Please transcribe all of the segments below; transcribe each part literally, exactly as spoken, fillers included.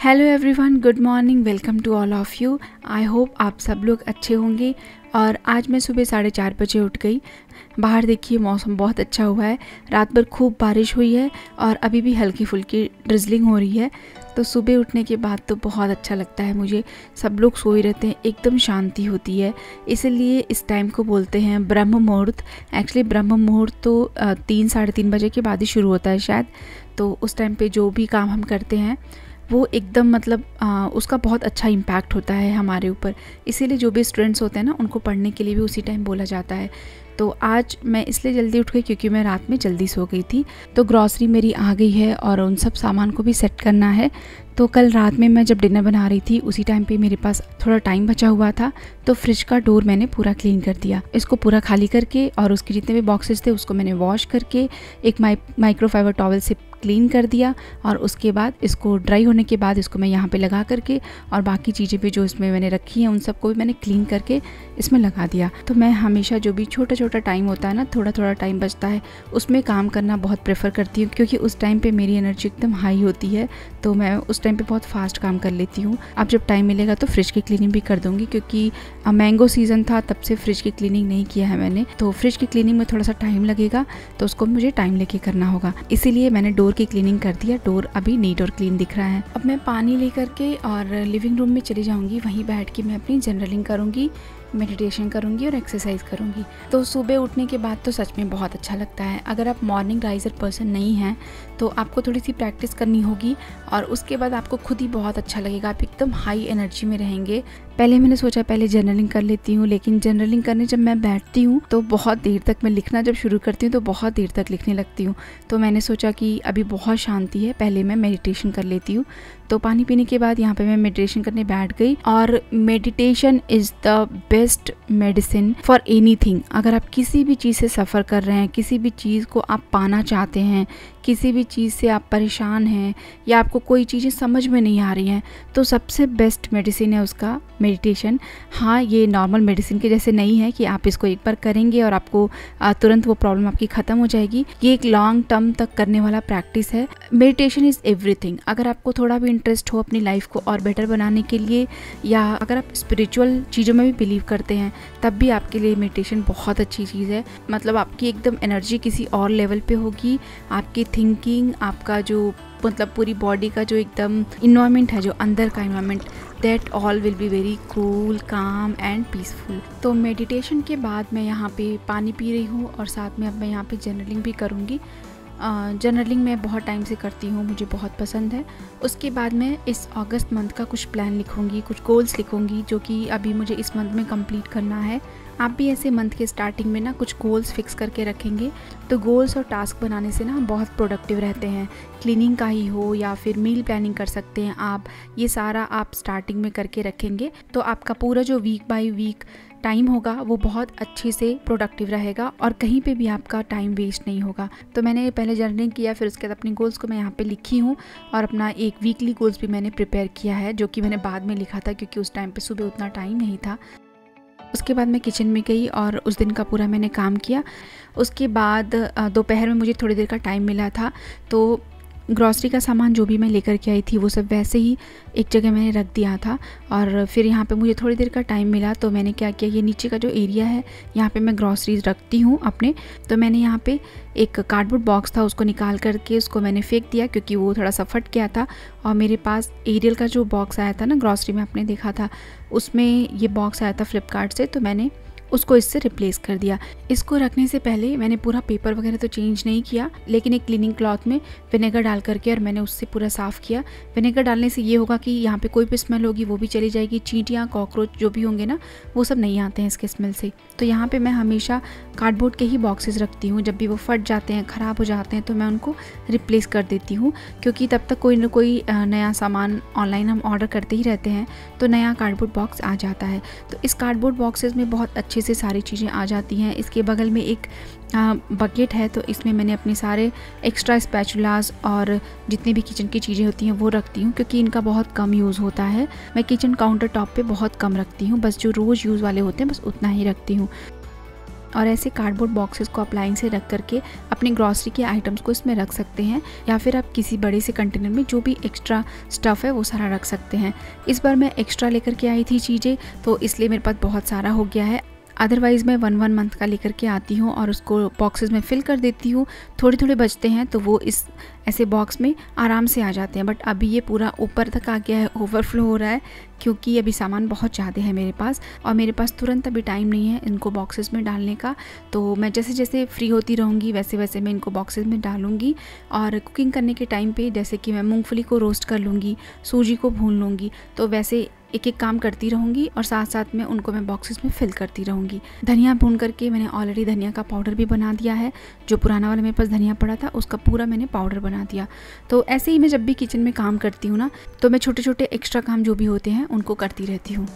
Hello everyone, good morning, welcome to all of you. I hope आप सब लोग अच्छे होंगे। और आज मैं सुबह साढ़े चार बजे उठ गई। बाहर देखिए मौसम बहुत अच्छा हुआ है, रात भर खूब बारिश हुई है और अभी भी हल्की फुल्की ड्रिजलिंग हो रही है। तो सुबह उठने के बाद तो बहुत अच्छा लगता है मुझे। सब लोग सोए रहते हैं, एकदम शांति होती है, इसलिए इस टाइम को बोलते हैं ब्रह्म मुहूर्त। एक्चुअली ब्रह्म मुहूर्त तो तीन साढ़े तीन बजे के बाद ही शुरू होता है शायद। तो उस टाइम पे जो भी काम हम करते हैं वो एकदम मतलब आ, उसका बहुत अच्छा इम्पैक्ट होता है हमारे ऊपर। इसीलिए जो भी स्टूडेंट्स होते हैं ना, उनको पढ़ने के लिए भी उसी टाइम बोला जाता है। तो आज मैं इसलिए जल्दी उठ गई क्योंकि मैं रात में जल्दी सो गई थी। तो ग्रॉसरी मेरी आ गई है और उन सब सामान को भी सेट करना है। तो कल रात में मैं जब डिनर बना रही थी उसी टाइम पे मेरे पास थोड़ा टाइम बचा हुआ था, तो फ्रिज का डोर मैंने पूरा क्लीन कर दिया। इसको पूरा खाली करके और उसके जितने भी बॉक्सेस थे उसको मैंने वॉश करके एक माइ माइक्रोफाइबर टॉवल से क्लीन कर दिया। और उसके बाद इसको ड्राई होने के बाद इसको मैं यहाँ पे लगा करके और बाकी चीज़ें भी जो इसमें मैंने रखी हैं उन सबको भी मैंने क्लीन करके इसमें लगा दिया। तो मैं हमेशा जो भी छोटा छोटा टाइम होता है ना, थोड़ा थोड़ा टाइम बचता है, उसमें काम करना बहुत प्रेफर करती हूँ क्योंकि उस टाइम पे मेरी एनर्जी एकदम हाई होती है। तो मैं उस टाइम पे बहुत फास्ट काम कर लेती हूँ। अब जब टाइम मिलेगा तो फ्रिज की क्लीनिंग भी कर दूँगी क्योंकि मैंगो सीज़न था, तब से फ्रिज की क्लीनिंग नहीं किया है मैंने। तो फ्रिज की क्लीनिंग में थोड़ा सा टाइम लगेगा, तो उसको मुझे टाइम लेके करना होगा, इसीलिए मैंने डोर की क्लीनिंग कर दिया। डोर अभी नीट और क्लीन दिख रहा है। अब मैं पानी लेकर के और लिविंग रूम में चली जाऊंगी, वहीं बैठ के मैं अपनी जर्नलिंग करूंगी, मेडिटेशन करूंगी और एक्सरसाइज करूंगी। तो सुबह उठने के बाद तो सच में बहुत अच्छा लगता है। अगर आप मॉर्निंग राइजर पर्सन नहीं हैं तो आपको थोड़ी सी प्रैक्टिस करनी होगी और उसके बाद आपको खुद ही बहुत अच्छा लगेगा, आप एकदम हाई एनर्जी में रहेंगे। पहले मैंने सोचा पहले जर्नलिंग कर लेती हूँ, लेकिन जर्नलिंग करने जब मैं बैठती हूँ तो बहुत देर तक, मैं लिखना जब शुरू करती हूँ तो बहुत देर तक लिखने लगती हूँ। तो मैंने सोचा कि अभी बहुत शांति है, पहले मैं मेडिटेशन कर लेती हूँ। तो पानी पीने के बाद यहाँ पे मैं मेडिटेशन करने बैठ गई। और meditation is the best medicine for anything. अगर आप किसी भी चीज़ से सफ़र कर रहे हैं, किसी भी चीज़ को आप पाना चाहते हैं, किसी भी चीज़ से आप परेशान हैं या आपको कोई चीज़ें समझ में नहीं आ रही हैं, तो सबसे बेस्ट मेडिसिन है उसका मेडिटेशन। हाँ, ये नॉर्मल मेडिसिन के जैसे नहीं है कि आप इसको एक बार करेंगे और आपको तुरंत वो प्रॉब्लम आपकी ख़त्म हो जाएगी। ये एक लॉन्ग टर्म तक करने वाला प्रैक्टिस है। Meditation is everything. अगर आपको थोड़ा भी इंटरेस्ट हो अपनी लाइफ को और बेटर बनाने के लिए, या अगर आप स्पिरिचुअल चीज़ों में भी बिलीव करते हैं, तब भी आपके लिए मेडिटेशन बहुत अच्छी चीज़ है। मतलब आपकी एकदम एनर्जी किसी और लेवल पे होगी, आपकी थिंकिंग, आपका जो मतलब पूरी बॉडी का जो एकदम इन्वायरमेंट है, जो अंदर का environment, that all will be very cool, calm and peaceful. तो मेडिटेशन के बाद मैं यहाँ पे पानी पी रही हूँ और साथ में अब मैं यहाँ पे जर्नलिंग भी करूँगी। जर्नलिंग मैं बहुत टाइम से करती हूँ, मुझे बहुत पसंद है। उसके बाद मैं इस अगस्त मंथ का कुछ प्लान लिखूँगी, कुछ गोल्स लिखूँगी जो कि अभी मुझे इस मंथ में कंप्लीट करना है। आप भी ऐसे मंथ के स्टार्टिंग में ना कुछ गोल्स फिक्स करके रखेंगे तो गोल्स और टास्क बनाने से ना हम बहुत प्रोडक्टिव रहते हैं। क्लीनिंग का ही हो या फिर मील प्लानिंग कर सकते हैं आप, ये सारा आप स्टार्टिंग में करके रखेंगे तो आपका पूरा जो वीक बाय वीक टाइम होगा वो बहुत अच्छे से प्रोडक्टिव रहेगा और कहीं पे भी आपका टाइम वेस्ट नहीं होगा। तो मैंने पहले जर्नलिंग किया, फिर उसके बाद अपने गोल्स को मैं यहाँ पे लिखी हूँ और अपना एक वीकली गोल्स भी मैंने प्रिपेयर किया है, जो कि मैंने बाद में लिखा था क्योंकि उस टाइम पे सुबह उतना टाइम नहीं था। उसके बाद मैं किचन में गई और उस दिन का पूरा मैंने काम किया। उसके बाद दोपहर में मुझे थोड़ी देर का टाइम मिला था, तो ग्रॉसरी का सामान जो भी मैं लेकर के आई थी वो सब वैसे ही एक जगह मैंने रख दिया था। और फिर यहाँ पे मुझे थोड़ी देर का टाइम मिला तो मैंने क्या किया, ये नीचे का जो एरिया है यहाँ पे मैं ग्रॉसरीज रखती हूँ अपने, तो मैंने यहाँ पे एक कार्डबोर्ड बॉक्स था उसको निकाल करके उसको मैंने फेंक दिया क्योंकि वो थोड़ा सा फट गया था। और मेरे पास एरियल का जो बॉक्स आया था ना ग्रॉसरी में, आपने देखा था, उसमें ये बॉक्स आया था फ्लिपकार्ट से, तो मैंने उसको इससे रिप्लेस कर दिया। इसको रखने से पहले मैंने पूरा पेपर वगैरह तो चेंज नहीं किया, लेकिन एक क्लीनिंग क्लॉथ में विनेगर डाल करके और मैंने उससे पूरा साफ़ किया। विनेगर डालने से ये होगा कि यहाँ पे कोई भी स्मेल होगी वो भी चली जाएगी, चींटियाँ कॉकरोच जो भी होंगे ना वो सब नहीं आते हैं इसके स्मेल से। तो यहाँ पे मैं हमेशा कार्डबोर्ड के ही बॉक्सेस रखती हूँ, जब भी वो फट जाते हैं, ख़राब हो जाते हैं तो मैं उनको रिप्लेस कर देती हूँ क्योंकि तब तक कोई ना कोई नया सामान ऑनलाइन हम ऑर्डर करते ही रहते हैं तो नया कार्डबोर्ड बॉक्स आ जाता है। तो इस कार्डबोर्ड बॉक्सेस में बहुत अच्छे से सारी चीज़ें आ जाती हैं। इसके बगल में एक बकेट है तो इसमें मैंने अपने सारे एक्स्ट्रा स्पैचुलास और जितनी भी किचन की चीज़ें होती हैं वो रखती हूँ क्योंकि इनका बहुत कम यूज़ होता है। मैं किचन काउंटर टॉप पे बहुत कम रखती हूँ, बस जो रोज़ यूज़ वाले होते हैं बस उतना ही रखती हूँ। और ऐसे कार्डबोर्ड बॉक्सेस को आप लाइन से रख करके अपने ग्रॉसरी के आइटम्स को इसमें रख सकते हैं, या फिर आप किसी बड़े से कंटेनर में जो भी एक्स्ट्रा स्टफ़ है वो सारा रख सकते हैं। इस बार मैं एक्स्ट्रा लेकर के आई थी चीज़ें, तो इसलिए मेरे पास बहुत सारा हो गया है। अदरवाइज़ मैं वन वन मंथ का लेकर के आती हूँ और उसको बॉक्सेस में फ़िल कर देती हूँ। थोड़े थोड़े बचते हैं तो वो इस ऐसे बॉक्स में आराम से आ जाते हैं, बट अभी ये पूरा ऊपर तक आ गया है, ओवरफ्लो हो रहा है, क्योंकि अभी सामान बहुत ज़्यादा है मेरे पास और मेरे पास तुरंत अभी टाइम नहीं है इनको बॉक्सेस में डालने का। तो मैं जैसे जैसे फ्री होती रहूँगी वैसे वैसे मैं इनको बॉक्सेस में डालूँगी। और कुकिंग करने के टाइम पे जैसे कि मैं मूंगफली को रोस्ट कर लूँगी, सूजी को भून लूँगी, तो वैसे एक एक काम करती रहूँगी और साथ साथ में उनको मैं बॉक्सेस में फिल करती रहूँगी। धनिया भून करके मैंने ऑलरेडी धनिया का पाउडर भी बना दिया है। जो पुराना वाला मेरे पास धनिया पड़ा था उसका पूरा मैंने पाउडर बना दिया। तो ऐसे ही मैं जब भी किचन में काम करती हूँ ना, तो मैं छोटे छोटे एक्स्ट्रा काम जो भी होते हैं उनको करती रहती हूँ।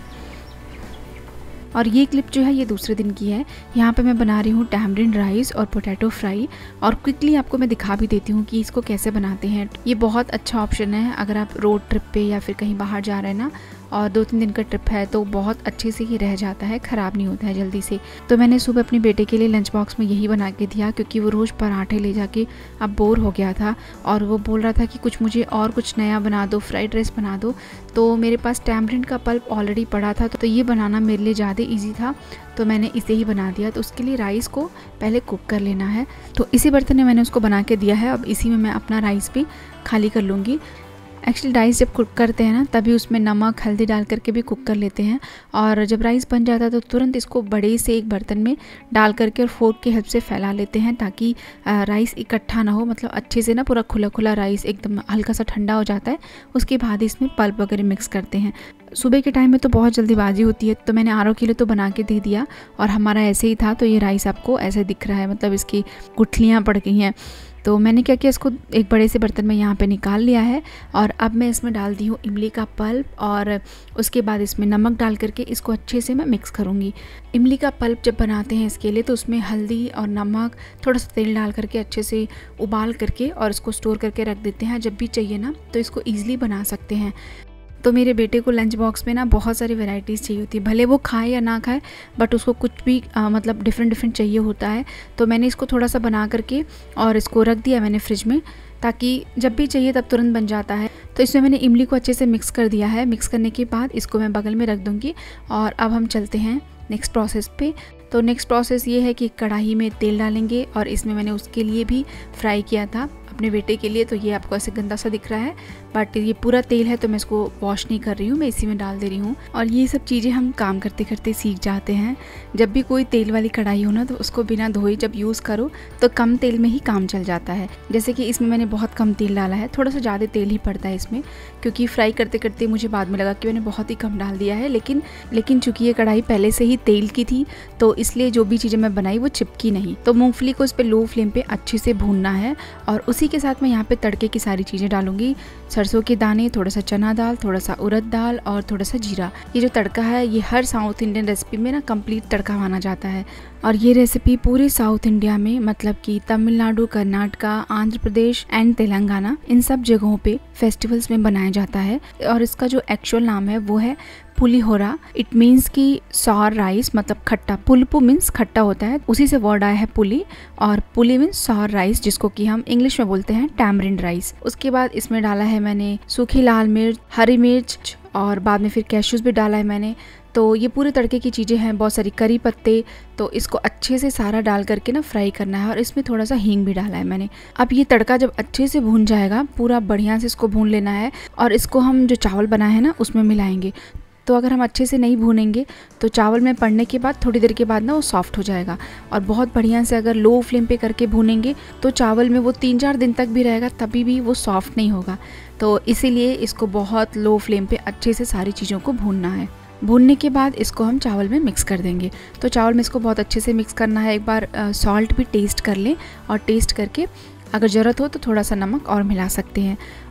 और ये क्लिप जो है ये दूसरे दिन की है। यहाँ पे मैं बना रही हूँ टैमरिंड राइस और पोटैटो फ्राई, और क्विकली आपको मैं दिखा भी देती हूँ कि इसको कैसे बनाते हैं। ये बहुत अच्छा ऑप्शन है अगर आप रोड ट्रिप पे या फिर कहीं बाहर जा रहे हैं ना, और दो तीन दिन का ट्रिप है, तो बहुत अच्छे से ही रह जाता है, ख़राब नहीं होता है जल्दी से। तो मैंने सुबह अपने बेटे के लिए लंच बॉक्स में यही बना के दिया, क्योंकि वो रोज़ पराठे ले जाके अब बोर हो गया था और वो बोल रहा था कि कुछ मुझे और कुछ नया बना दो, फ्राइड राइस बना दो। तो मेरे पास टैमरिंड का पल्प ऑलरेडी पड़ा था, तो ये बनाना मेरे लिए ज़्यादा ईजी था, तो मैंने इसे ही बना दिया। तो उसके लिए राइस को पहले कुक कर लेना है। तो इसी बर्तन में मैंने उसको बना के दिया है। अब इसी में मैं अपना राइस भी खाली कर लूँगी। एक्चुअली राइस जब कुक करते हैं ना, तभी उसमें नमक हल्दी डाल करके भी कुक कर लेते हैं, और जब राइस बन जाता है तो तुरंत इसको बड़े से एक बर्तन में डाल करके और फोर्क की हेल्प से फैला लेते हैं, ताकि राइस इकट्ठा ना हो, मतलब अच्छे से ना पूरा खुला खुला राइस एकदम हल्का सा ठंडा हो जाता है। उसके बाद इसमें पल्प वगैरह मिक्स करते हैं। सुबह के टाइम में तो बहुत जल्दीबाजी होती है, तो मैंने आधे किलो तो बना के दे दिया, और हमारा ऐसे ही था। तो ये राइस आपको ऐसे दिख रहा है, मतलब इसकी गुठलियाँ पड़ गई हैं। तो मैंने क्या किया, इसको एक बड़े से बर्तन में यहाँ पे निकाल लिया है, और अब मैं इसमें डाल दी हूँ इमली का पल्प, और उसके बाद इसमें नमक डाल करके इसको अच्छे से मैं मिक्स करूँगी। इमली का पल्प जब बनाते हैं इसके लिए, तो उसमें हल्दी और नमक थोड़ा सा तेल डाल करके अच्छे से उबाल करके और इसको स्टोर करके रख देते हैं। जब भी चाहिए ना तो इसको ईजिली बना सकते हैं। तो मेरे बेटे को लंच बॉक्स में ना बहुत सारी वैरायटीज़ चाहिए होती है, भले वो खाए या ना खाए, बट उसको कुछ भी आ, मतलब डिफरेंट डिफरेंट चाहिए होता है। तो मैंने इसको थोड़ा सा बना करके और इसको रख दिया मैंने फ्रिज में, ताकि जब भी चाहिए तब तुरंत बन जाता है। तो इसमें मैंने इमली को अच्छे से मिक्स कर दिया है। मिक्स करने के बाद इसको मैं बगल में रख दूँगी, और अब हम चलते हैं नेक्स्ट प्रोसेस पे। तो नेक्स्ट प्रोसेस ये है कि कढ़ाई में तेल डालेंगे, और इसमें मैंने उसके लिए भी फ्राई किया था अपने बेटे के लिए। तो ये आपको ऐसे गंदा सा दिख रहा है, बट ये पूरा तेल है, तो मैं इसको वॉश नहीं कर रही हूँ, मैं इसी में डाल दे रही हूँ। और ये सब चीज़ें हम काम करते करते सीख जाते हैं। जब भी कोई तेल वाली कढ़ाई हो ना, तो उसको बिना धोए जब यूज़ करो तो कम तेल में ही काम चल जाता है। जैसे कि इसमें मैंने बहुत कम तेल डाला है, थोड़ा सा ज़्यादा तेल ही पड़ता है इसमें, क्योंकि फ्राई करते करते मुझे बाद में लगा कि मैंने बहुत ही कम डाल दिया है। लेकिन लेकिन चूँकि ये कढ़ाई पहले से ही तेल की थी, तो इसलिए जो भी चीज़ें मैं बनाई वो चिपकी नहीं। तो मूँगफली को इस पर लो फ्लेम पर अच्छे से भूनना है, और उसी के साथ मैं यहाँ पर तड़के की सारी चीज़ें डालूंगी। सरसों के दाने, थोड़ा सा चना दाल, थोड़ा सा उड़द दाल और थोड़ा सा जीरा। ये जो तड़का है ये हर साउथ इंडियन रेसिपी में ना कंप्लीट तड़का माना जाता है, और ये रेसिपी पूरे साउथ इंडिया में, मतलब कि तमिलनाडु, कर्नाटका, आंध्र प्रदेश एंड तेलंगाना, इन सब जगहों पे फेस्टिवल्स में बनाया जाता है। और इसका जो एक्चुअल नाम है वो है पुलिहोरा। इट मीन्स कि सॉर राइस, मतलब खट्टा। पुलपू मीन्स खट्टा होता है, उसी से वर्ड आया है पुली, और पुली मीन्स सॉर राइस, जिसको कि हम इंग्लिश में बोलते हैं टैमरिंड राइस। उसके बाद इसमें डाला है मैंने सूखी लाल मिर्च, हरी मिर्च, और बाद में फिर कैश्यूज भी डाला है मैंने। तो ये पूरे तड़के की चीज़ें हैं, बहुत सारी करी पत्ते। तो इसको अच्छे से सारा डाल करके ना फ्राई करना है, और इसमें थोड़ा सा हींग भी डाला है मैंने। अब ये तड़का जब अच्छे से भून जाएगा, पूरा बढ़िया से इसको भून लेना है, और इसको हम जो चावल बनाए हैं ना उसमें मिलाएंगे। तो अगर हम अच्छे से नहीं भूनेंगे तो चावल में पड़ने के बाद थोड़ी देर के बाद ना वो सॉफ्ट हो जाएगा। और बहुत बढ़िया से अगर लो फ्लेम पे करके भूनेंगे तो चावल में वो तीन चार दिन तक भी रहेगा, तभी भी वो सॉफ्ट नहीं होगा। तो इसीलिए इसको बहुत लो फ्लेम पे अच्छे से सारी चीज़ों को भूनना है। भूनने के बाद इसको हम चावल में मिक्स कर देंगे। तो चावल में इसको बहुत अच्छे से मिक्स करना है। एक बार सॉल्ट भी टेस्ट कर लें, और टेस्ट करके अगर ज़रूरत हो तो थोड़ा सा नमक और मिला सकते हैं।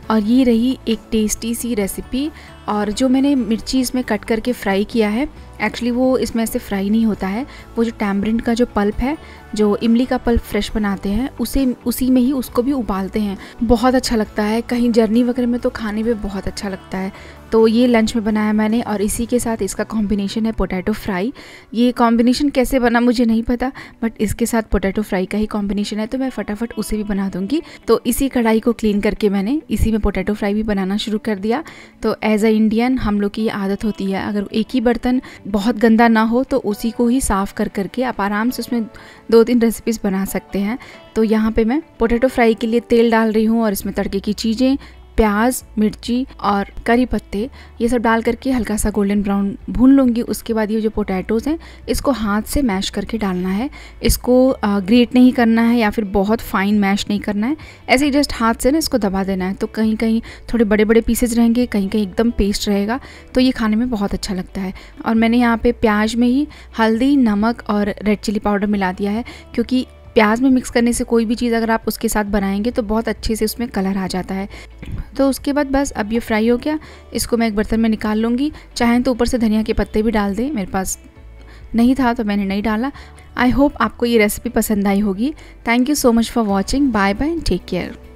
और ये रही एक टेस्टी सी रेसिपी। और जो मैंने मिर्ची इसमें कट करके फ्राई किया है, एक्चुअली वो इसमें ऐसे फ्राई नहीं होता है, वो जो टैमरिंड का जो पल्प है, जो इमली का पल्प फ्रेश बनाते हैं, उसे उसी में ही उसको भी उबालते हैं। बहुत अच्छा लगता है, कहीं जर्नी वगैरह में तो खाने में बहुत अच्छा लगता है। तो ये लंच में बनाया मैंने और इसी के साथ इसका कॉम्बिनेशन है पोटैटो फ्राई। ये कॉम्बिनेशन कैसे बना मुझे नहीं पता, बट इसके साथ पोटैटो फ्राई का ही कॉम्बिनेशन है, तो मैं फटाफट उसे भी बना दूंगी। तो इसी कढ़ाई को क्लीन करके मैंने इसी में पोटैटो फ्राई भी बनाना शुरू कर दिया। तो एज अ इंडियन हम लोग की ये आदत होती है, अगर एक ही बर्तन बहुत गंदा ना हो तो उसी को ही साफ़ कर करके आप आराम से उसमें दो तीन रेसिपीज़ बना सकते हैं। तो यहाँ पे मैं पोटैटो फ्राई के लिए तेल डाल रही हूँ और इसमें तड़के की चीज़ें, प्याज, मिर्ची और करी पत्ते, ये सब डाल करके हल्का सा गोल्डन ब्राउन भून लूँगी। उसके बाद ये जो पोटैटोज़ हैं इसको हाथ से मैश करके डालना है। इसको ग्रेट नहीं करना है या फिर बहुत फाइन मैश नहीं करना है, ऐसे ही जस्ट हाथ से ना इसको दबा देना है। तो कहीं कहीं थोड़े बड़े बड़े पीसेज रहेंगे, कहीं कहीं एकदम पेस्ट रहेगा, तो ये खाने में बहुत अच्छा लगता है। और मैंने यहाँ पे प्याज में ही हल्दी, नमक और रेड चिली पाउडर मिला दिया है, क्योंकि प्याज में मिक्स करने से कोई भी चीज़ अगर आप उसके साथ बनाएंगे तो बहुत अच्छे से उसमें कलर आ जाता है। तो उसके बाद बस अब ये फ्राई हो गया, इसको मैं एक बर्तन में निकाल लूँगी। चाहें तो ऊपर से धनिया के पत्ते भी डाल दें, मेरे पास नहीं था तो मैंने नहीं डाला। आई होप आपको ये रेसिपी पसंद आई होगी। Thank you so much for watching. Bye bye, take care.